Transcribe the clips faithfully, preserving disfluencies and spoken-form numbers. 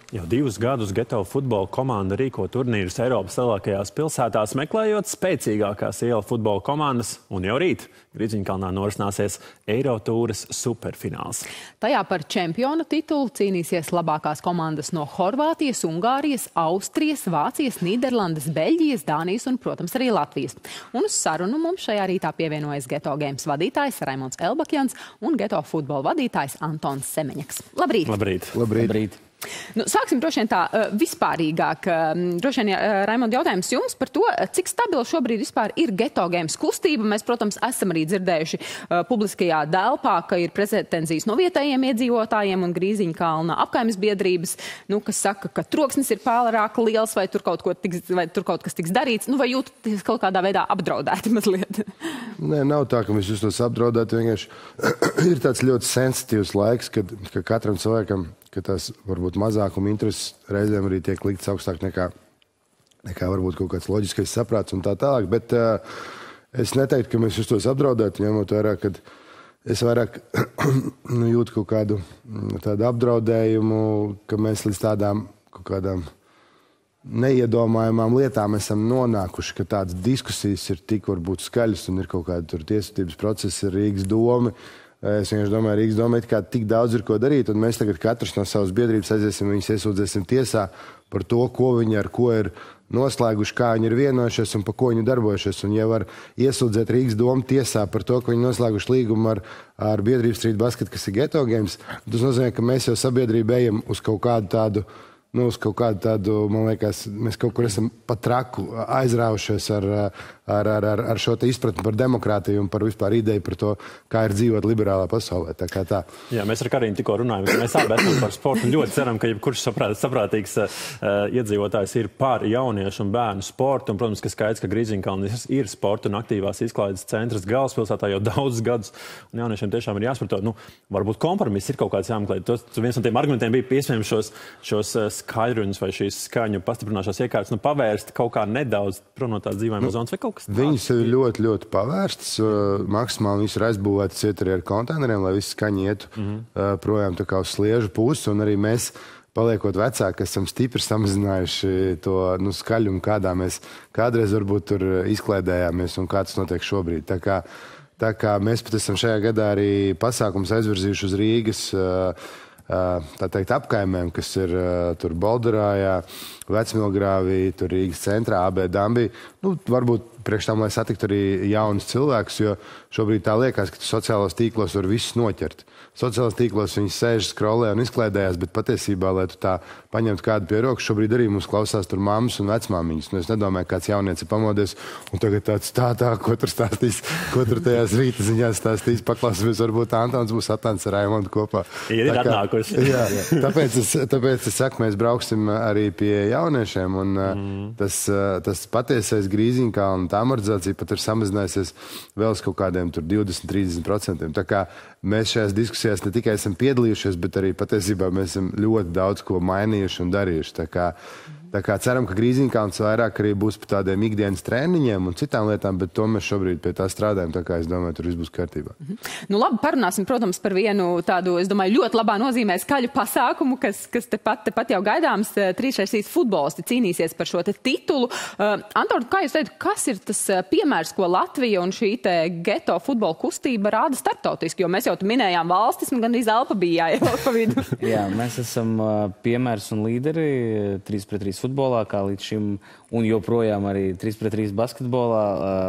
Jau divus gadus Geto futbola komanda rīko turnīrus Eiropas lielākajās pilsētās, meklējot spēcīgākās ielu futbola komandas, un jau rīt Grīziņkalnā norisināsies Eirotūras superfināls. Tajā par čempiona titulu cīnīsies labākās komandas no Horvātijas, Ungārijas, Austrijas, Vācijas, Nīderlandes, Beļģijas, Dānijas un, protams, arī Latvijas. Un uz sarunu mums šajā rītā pievienojas Geto Games vadītājs Raimonds Elbakjans un Geto futbola vadītājs Antons Semeņaks. Labrīt! Labrīt! Labrīt! Labrīt. Nu, sāksim droši vien tā uh, vispārīgāk. Uh, droši vien, uh, Raimond, jautājums jums par to, cik stabili šobrīd vispār ir Geto Games kustība. Mēs, protams, esam arī dzirdējuši uh, publiskajā telpā, ka ir pretenzijas no vietējiem iedzīvotājiem un Grīziņkalna apkaimes biedrības, nu, kas saka, ka troksnis ir pārāk liels vai tur kaut, ko tiks, vai tur kaut kas tiks darīts. Nu, vai jūtaties kaut kādā veidā apdraudēti mazliet? Nē, nav tā, ka mēs justos apdraudēti. Vienkārši ir tāds ļoti sensitīvs laiks, kad, ka katram cilvēkam ka tās varbūt mazākuma intereses reizēm arī tiek liktas augstāk nekā, nekā varbūt kaut kāds loģiskais saprāts un tā tālāk. Bet uh, es neteiktu, ka mēs justos apdraudēti, ņemot vērā, kad es vairāk nu, jūtu kaut kādu tādu apdraudējumu, ka mēs līdz tādām kaut kādām neiedomājumām lietām esam nonākuši, ka tādas diskusijas ir tik varbūt skaļas un ir kaut kāda tur tiesvedības procesi, Rīgas domi. Es vienkārši domāju, Rīgas doma kā tik daudz ir ko darīt, un mēs tagad katrs no savas biedrības aiziesim, viņus iesūdzēsim tiesā par to, ko viņi ar ko ir noslēguši, kā viņi ir vienojušies un pa ko viņi darbojušies. Un ja var iesūdzēt Rīgas domu tiesā par to, ka viņi noslēguši līgumu ar, ar biedrību Street Basket, kas ir Geto Games, tas nozīmē, ka mēs jau sabiedrība ejam uz kaut kādu tādu Nu, uz kaut kādu tādu, man liekas, mēs kaut kur esam pa traku aizraujušies ar, ar, ar, ar, ar šo te izpratni par demokrātiju un par vispār ideju par to, kā ir dzīvot liberālā pasaulē. Tā kā tā. Jā, mēs ar Karīnu tikko runājam, ka mēs abi esam par sportu un ļoti ceram, ka jebkurš saprāt, saprātīgs uh, iedzīvotājs ir par jauniešu un bērnu sportu. Un, protams, ka skaidrs, ka Grīziņkalns ir sporta un aktīvās izklaides centrs galvaspilsētā jau daudzus gadus. Un jauniešiem tiešām ir jāsaprot, nu, varbūt kompromiss ir kaut kāds jāmeklē. Tas viens no tiem argumentiem bija iespējams šos, šos skaļruņus vai šīs skaņu pastiprināšās iekārtas, nu, pavērst kaut kā nedaudz prom no tās dzīvojamās zonas vai kaut kas tāds. Viņas ir ļoti, ļoti pavērstas. Uh, maksimāli viss ir aizbūvētas iet arī ar konteineriem, lai viss skaņi ietu mm -hmm. uh, projām tā kā uz sliežu pusi. Un arī mēs, paliekot vecāki, esam stipri samazinājuši to nu, skaļumu, kādā mēs kādreiz varbūt tur izklaidējāmies un kā tas notiek šobrīd. Tā kā, tā kā mēs pat esam šajā gadā arī pasākums aizvirzījuši uz Rīgas uh, tā teikt, apkaimēm, kas ir tur Bolderājā, Vecmilgrāvī, tur Rīgas centrā, A B Dambī. Nu, varbūt priekš tam, lai satiktu arī jaunus cilvēkus, jo šobrīd tā liekas, ka sociālos tīklos var visus noķert. Sociālos tīklos viņi sēž, skrolē un izklaidējās, bet patiesībā, lai tu tā paņemtu kādu pie rokas, šobrīd arī mums klausās tur mammas un vecmāmiņas. Nu, es nedomāju, kāds jaunietis ir pamodies un tagad tāds tā, tā, ko tur stāstīs, ko tur tajās rīta ziņās stāstīs. Paklausīsimies, varbūt Antons būs atnācis ar Raimondu kopā. Ir atnākusi. Jā, tāpēc es, tāpēc es saku, mēs brauksim arī pie jauniešiem, un mm. tas, tas patiesais Grīziņkalna amortizācija pat ir samazinājusies vēl uz kaut kādiem tur divdesmit līdz trīsdesmit procentiem. Tā kā mēs šajās diskusijās ne tikai esam piedalījušies, bet arī patiesībā mēs esam ļoti daudz ko mainījuši un darījuši. Tā kā, tā kā ceram, ka Grīziņkalns vairāk arī būs par tādiem ikdienas treniņiem un citām lietām, bet to mēs šobrīd pie tā strādājam, tā kā es domāju, tur viss būs kārtībā. Mhm. Nu labi, parunāsim, protams, par vienu tādu, es domāju, ļoti labā nozīmē skaļu pasākumu, kas, kas tepat, tepat jau gaidāms. Trīsreiz futbolisti cīnīsies par šo te titulu. Uh, Anton, kā jūs teicat, kas ir tas piemērs, ko Latvija un šī te Geto futbola kustība rāda starptautiski? Jo mēs jau minējām valstis, un gandrīz elpa bija jāieliek pa vidu. Jā, mēs esam piemērs un līderi trīs pret trīs futbolā, kā līdz šim, un joprojām arī trīs pret trīs basketbolā.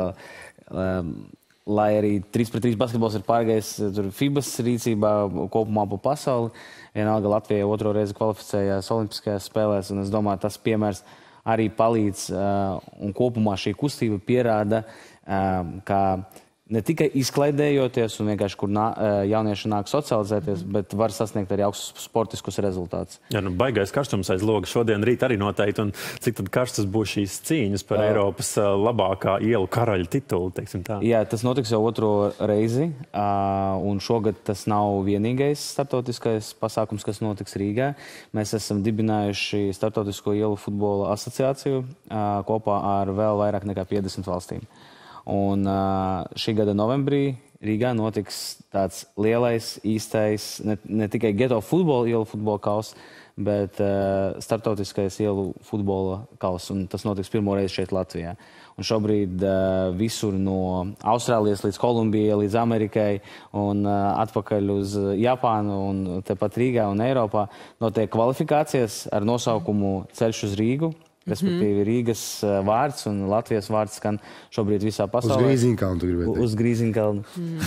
Lai arī trīs pret trīs basketbols ir pārgājis FIBAs rīcībā kopumā pa pasauli, vienalga Latvija otro reizi kvalificējās olimpiskajās spēlēs, un es domāju, tas piemērs arī palīdz, un kopumā šī kustība pierāda, ka ne tikai izklaidējoties un vienkārši, kur nā, jaunieši nāk socializēties, bet var sasniegt arī augstus sportiskus rezultātus. Jā, nu baigais karstums aiz loga šodien rīt arī noteikti, un cik tad karstas būs šīs cīņas par uh, Eiropas uh, labākā ielu karaļa titulu, teiksim tā? Jā, tas notiks jau otro reizi, uh, un šogad tas nav vienīgais starptautiskais pasākums, kas notiks Rīgā. Mēs esam dibinājuši Starptautisko ielu futbola asociāciju uh, kopā ar vēl vairāk nekā piecdesmit valstīm. Un šī gada novembrī Rīgā notiks tāds lielais, īstais, ne, ne tikai Geto futbola ielu futbola kaus, bet uh, startautiskais ielu futbola kauss, un tas notiks pirmo reizi šeit Latvijā. Un šobrīd uh, visur no Austrālijas līdz Kolumbijai, līdz Amerikai un uh, atpakaļ uz Japānu un tepat Rīgā un Eiropā notiek kvalifikācijas ar nosaukumu Ceļš uz Rīgu, respektīvi Rīgas uh, vārds un Latvijas vārds skan šobrīd visā pasaulē. Uz Grīziņkalnu, tu gribēji teikt. Uz Grīziņkalnu.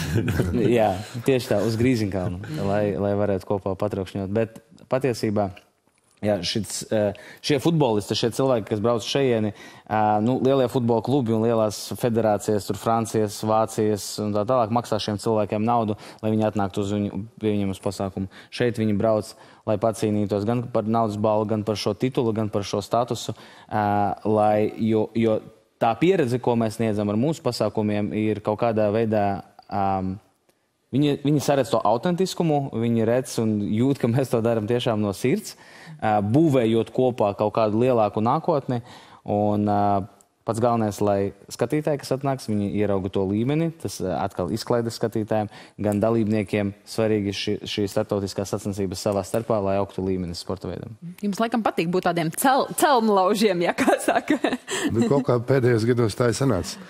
Mm. Jā, tieši tā, uz Grīziņkalnu, lai, lai varētu kopā patraukšņot. Bet patiesībā jā, šits, šie futbolisti, šie cilvēki, kas brauc šejieni, nu, lielie futbola klubi un lielās federācijas, tur Francijas, Vācijas un tā tālāk maksā šiem cilvēkiem naudu, lai viņi atnāktu uz viņu, pie viņiem uz pasākumu. Šeit viņi brauc, lai pacīnītos gan par naudas balvu, gan par šo titulu, gan par šo statusu, lai, jo, jo tā pieredze, ko mēs sniedzam ar mūsu pasākumiem, ir kaut kādā veidā... Um, Viņi, viņi saredz to autentiskumu, viņi redz un jūt, ka mēs to darām tiešām no sirds, būvējot kopā kaut kādu lielāku nākotni. Un pats galvenais, lai skatītāji, kas atnāks, viņi ierauga to līmeni, tas atkal izklaides skatītājiem, gan dalībniekiem svarīgi šī, šī startautiskā sacensības savā starpā, lai augtu līmenis sporta veidam. Jums laikam patīk būt tādiem cel, celmlaužiem, ja kā saka. Nu, kaut kā pēdējos gados tā ir sanāca.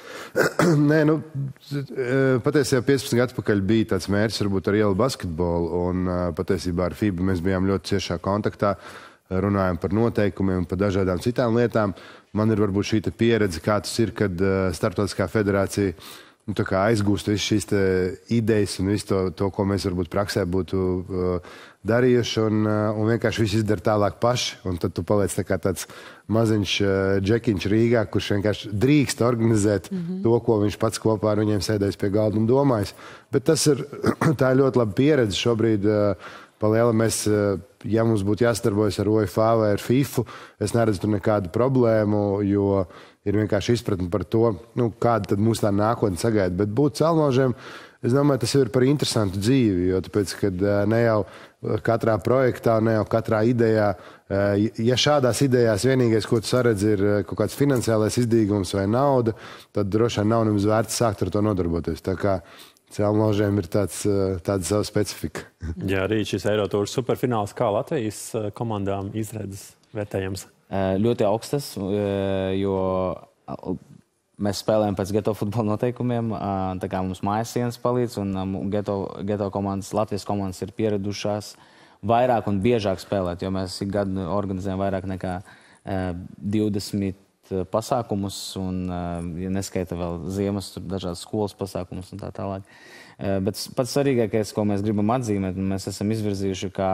Nē, nu, patiesībā piecpadsmit gadu atpakaļ bija tāds mērķis varbūt ar ielu basketbolu, un patiesībā ar FIBA mēs bijām ļoti ciešā kontaktā, runājam par noteikumiem, par dažādām citām lietām. Man ir varbūt šī pieredze, kā tas ir, kad Startautiskā federācija nu, tā kā aizgūst visu šīs idejas un visu to, to, ko mēs varbūt praksē būtu uh, darījuši, un, uh, un vienkārši visu izdara tālāk paši. Un tad tu paliec tā kā tāds maziņš uh, džekiņš Rīgā, kurš vienkārši drīkst organizēt mm-hmm. to, ko viņš pats kopā ar viņiem sēdējis pie galda un domājis. Bet tas ir, tā ir ļoti laba pieredze šobrīd. Uh, Paliela mēs, ja mums būtu jāsadarbojas ar UEFA vai ar FIFA, es neredzu tur nekādu problēmu, jo ir vienkārši izpratni par to, nu, kāda tad mūs tā nākotne sagaida. Bet būt celmlaužiem, es domāju, tas ir par interesantu dzīvi, jo tāpēc, kad ne jau katrā projektā, ne jau katrā idejā, ja šādās idejās vienīgais, ko tu saredzi, ir kaut kāds finansiālais izdīgums vai nauda, tad droši vien nav nemaz vērts sākt ar to nodarboties. Tā kā celmlaužiem ir tāds, tāda sava specifika. Jā, arī šis Eirotūras superfināls, kā Latvijas komandām izredzes vērtējams? Ļoti augstas, jo mēs spēlējam pēc geto futbola noteikumiem, tā kā mums mājas sienas palīdz, un geto, geto komandas, Latvijas komandas ir pieradušās vairāk un biežāk spēlēt, jo mēs ik gadu organizējam vairāk nekā divdesmit pasākumus, un, ja neskaita vēl ziemas, tur dažādas skolas pasākumus un tā tālāk. Bet pats svarīgākais, ko mēs gribam atzīmēt, mēs esam izvirzījuši, kā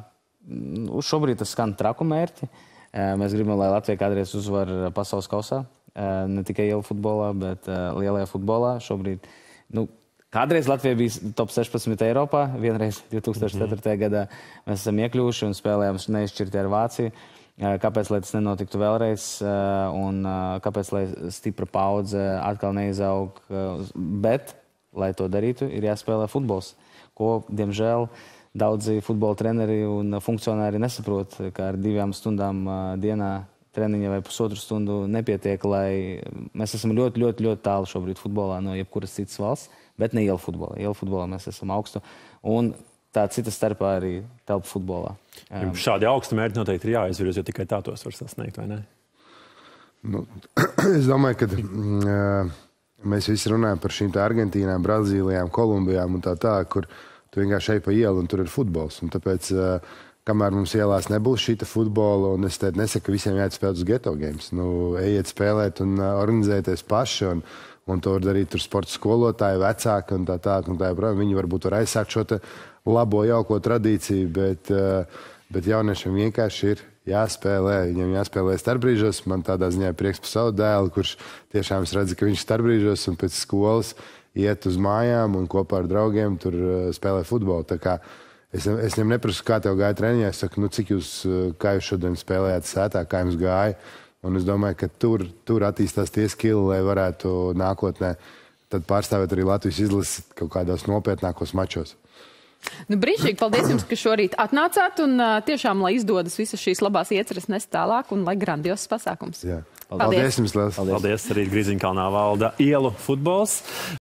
uz šobrīd tas skan traku mērķi. Mēs gribam, lai Latvija kādreiz uzvar pasaules kausā, ne tikai ielu futbolā, bet lielajā futbolā. Šobrīd, nu, kādreiz Latvija bija top sešpadsmit Eiropā, vienreiz divtūkstoš ceturtajā gadā mēs esam iekļuvuši un spēlējām neizšķirti ar Vāciju. Kāpēc, lai tas nenotiktu vēlreiz, un kāpēc, lai stipra paudze atkal neizaug, bet, lai to darītu, ir jāspēlē futbols, ko, diemžēl, daudzi futbola treneri un funkcionāri nesaprot, ka ar divām stundām dienā treniņa vai pusotru stundu nepietiek, lai mēs esam ļoti, ļoti, ļoti tālu šobrīd futbolā no jebkuras citas valsts, bet ne ielu futbolā. Ielu futbolā mēs esam augstu, un tā cita starpā arī telpa futbolā. Um, Šādi augstu mērķi noteikti ir jāizvirz, jo tikai tā tos var sasniegt, vai ne? Nu, es domāju, ka uh, mēs visi runājam par šīm tā Argentīnām, Brazīlijām, Kolumbijām un tā tā, kur tu vienkārši ej pa ielu un tur ir futbols. Un tāpēc, uh, kamēr mums ielās nebūs šīta futbola, un es te nesaku, ka visiem jāiet spēlēt uz geto games. Nu, ejiet spēlēt un uh, organizēties paši, un, un to var darīt tur sporta skolotāji, vecāki un tā tā, un tā joprojām. Viņi varbūt var aizsākt šo te labo, jauko tradīciju, bet, bet jauniešiem vienkārši ir jāspēlē. Viņam jāspēlē starpbrīžos. Man tādā ziņā prieks par savu dēlu, kurš tiešām es redzu, ka viņš starpbrīžos un pēc skolas iet uz mājām un kopā ar draugiem tur spēlē futbolu. Tā kā es, es viņam neprasu, kā tev gāja treniņā. Es saku, nu cik jūs, kā jūs šodien spēlējāt sētā, kā jums gāja. Un es domāju, ka tur, tur attīstās tie skili, lai varētu nākotnē tad pārstāvēt arī Latvijas izlasi kaut kādos nopietnākos mačos. Nu, brīnišķīgi, paldies jums, ka šorīt atnācāt, un uh, tiešām, lai izdodas visas šīs labās ieceres nest tālāk, un lai grandios pasākums. Jā. Paldies. Paldies jums, liels. Paldies, arī Grīziņkalnā valda ielu futbols.